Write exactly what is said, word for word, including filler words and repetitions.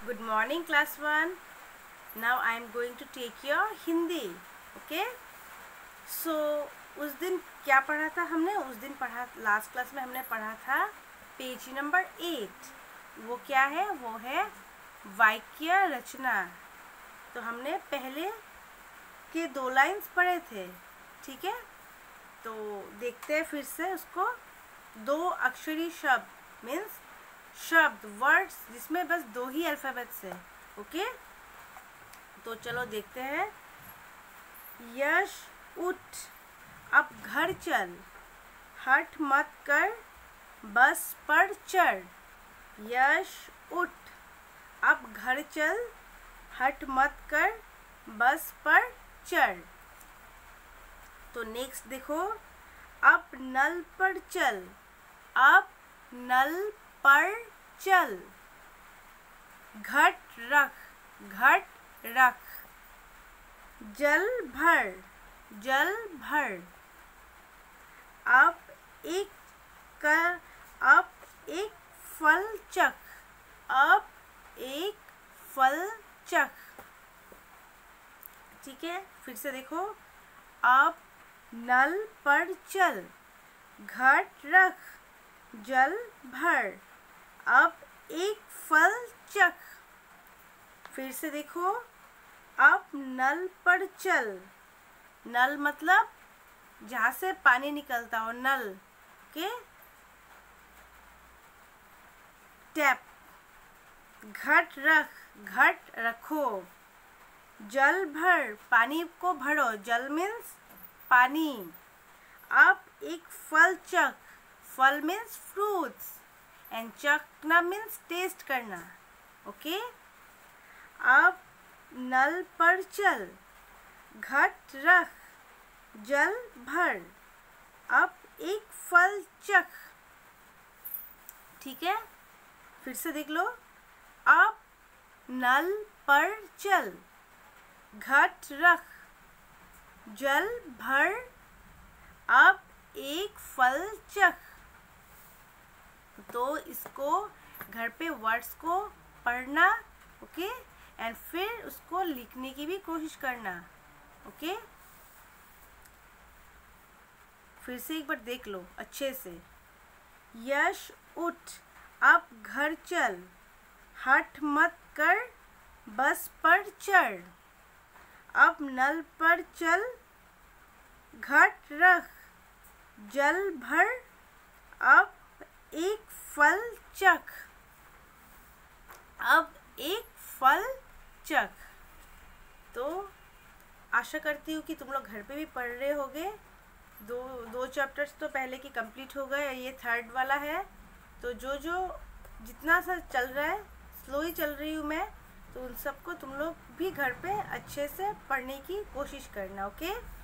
Good morning, class one. Now I am going to take your Hindi. Okay? So उस दिन क्या पढ़ा था हमने? उस दिन पढ़ा लास्ट क्लास में हमने पढ़ा था पेज नंबर एट. वो क्या है? वो है वाक्य रचना. तो हमने पहले के दो लाइंस पढ़े थे. ठीक है, तो देखते हैं फिर से उसको. दो अक्षरी शब्द मीन्स शब्द वर्ड्स जिसमें बस दो ही अल्फ़ाबेट्स है. ओके, तो चलो देखते हैं. यश उठ, अब घर चल, हट मत कर, बस पर चढ़. यश उठ, अब घर चल, हट मत कर, बस पर चढ़. तो नेक्स्ट देखो. अब नल पर चल, अब नल पर चल. घट रख, घट रख. जल भर, जल भर. अब एक कर, अब एक फल चख, अब एक फल चख. ठीक है, फिर से देखो. अब नल पर चल, घट रख, जल भर. अब एक फल चख. फिर से देखो. अब नल पर चल. नल मतलब जहाँ से पानी निकलता हो, नल. Okay, tap. घट रख, घट रखो. जल भर, पानी को भरो. जल मीन्स पानी. अब एक फल चख. फल मीन्स फ्रूट्स एंड चखना मीन्स टेस्ट करना. ओके, अब नल पर चल, घट रख, जल भर. अब एक फल चख. ठीक है, फिर से देख लो. अब नल पर चल, घट रख, जल भर. अब एक फल चख. तो इसको घर पे वर्ड्स को पढ़ना. ओके, एंड फिर उसको लिखने की भी कोशिश करना. ओके, फिर से एक बार देख लो अच्छे से. यश उठ, अब घर चल, हट मत कर, बस पर चढ़. अब नल पर चल, घट रख, जल भर. अब एक फल चख. अब एक फल चख. तो आशा करती हूँ कि तुम लोग घर पे भी पढ़ रहे होगे. दो दो चैप्टर्स तो पहले की कंप्लीट हो गए, ये थर्ड वाला है. तो जो जो जितना सा चल रहा है, स्लो ही चल रही हूँ मैं, तो उन सबको तुम लोग भी घर पे अच्छे से पढ़ने की कोशिश करना. ओके.